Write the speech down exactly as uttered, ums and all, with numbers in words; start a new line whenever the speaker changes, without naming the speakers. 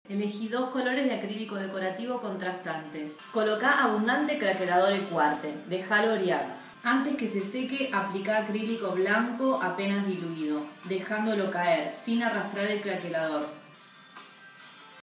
Elegí dos colores de acrílico decorativo contrastantes. Colocá abundante craquelador el cuarte, dejalo orear. Antes que se seque, aplica acrílico blanco apenas diluido, dejándolo caer sin arrastrar el craquelador.